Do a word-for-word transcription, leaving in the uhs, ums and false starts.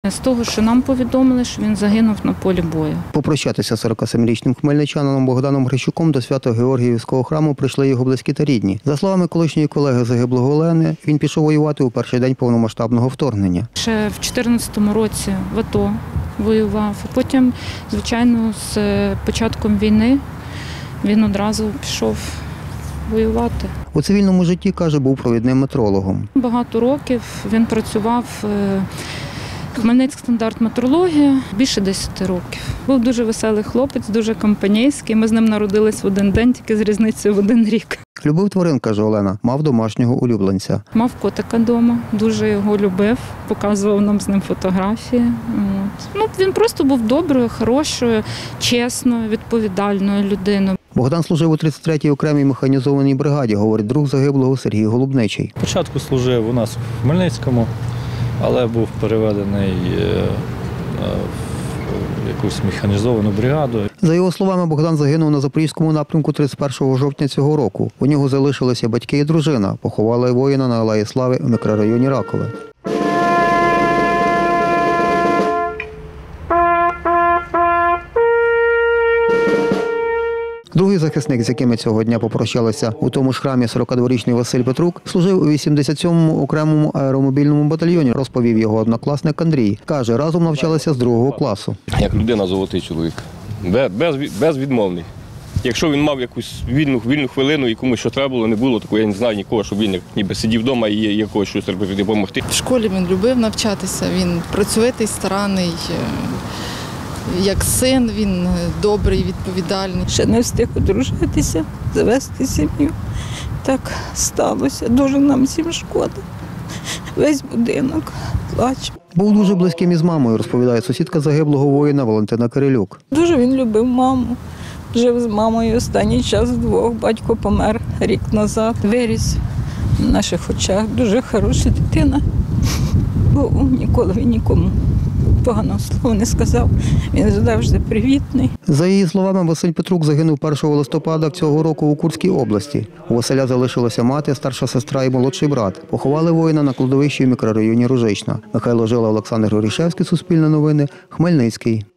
З того, що нам повідомили, що він загинув на полі бою. Попрощатися з сорокасемирічним хмельничанином Богданом Грищуком до Свято-Георгіївського храму прийшли його близькі та рідні. За словами колишньої колеги загиблого Олени, він пішов воювати у перший день повномасштабного вторгнення. Ще в дві тисячі чотирнадцятому році в АТО воював. Потім, звичайно, з початком війни він одразу пішов воювати. У цивільному житті, каже, був провідним метрологом. Багато років він працював Хмельницький стандарт метрологія, більше десяти років. Був дуже веселий хлопець, дуже компанійський. Ми з ним народились в один день, тільки з різницею в один рік. Любив тварин, каже Олена, мав домашнього улюбленця. Мав котика вдома, дуже його любив, показував нам з ним фотографії. От. Ну, він просто був доброю, хорошою, чесною, відповідальною людиною. Богдан служив у тридцять третій окремій механізованій бригаді, говорить друг загиблого Сергій Голубничий. Спочатку служив у нас в Хмельницькому, але був переведений в якусь механізовану бригаду. За його словами, Богдан загинув на Запорізькому напрямку тридцять першого жовтня цього року. У нього залишилися батьки і дружина. Поховали воїна на Алеї Слави в мікрорайоні Ракове. Другий захисник, з якими цього дня попрощалися у тому ж храмі, сорокадворічний Василь Петрук, служив у вісімдесят сьомому окремому аеромобільному батальйоні, розповів його однокласник Андрій. Каже, разом навчалися з другого класу. Як людина золотий чоловік, без, безвідмовний. Якщо він мав якусь вільну, вільну хвилину і комусь що треба було, не було такого, я не знаю нікого, щоб він ніби сидів вдома і якогось щось робити, допомогти. В школі він любив навчатися, він працьовитий, старанний. Як син, він добрий, відповідальний. Ще не встиг одружитися, завести сім'ю. Так сталося. Дуже нам всім шкода. Весь будинок плаче. Був дуже близьким із мамою, розповідає сусідка загиблого воїна Валентина Кирилюк. Дуже він любив маму. Жив з мамою останній час вдвох. Батько помер рік назад. Виріс в наших очах. Дуже хороша дитина. Бо ніколи він нікому поганого слова не сказав. Він завжди привітний. За її словами, Василь Петрук загинув першого листопада цього року у Курській області. У Василя залишилася мати, старша сестра і молодший брат. Поховали воїна на кладовищі в мікрорайоні Ружична. Михайло Жила, Олександр Горішевський, Суспільне новини, Хмельницький.